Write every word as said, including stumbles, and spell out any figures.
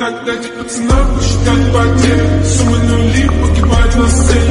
отдать пацанам, посчитать потери. Суммы нули погибают на сцене.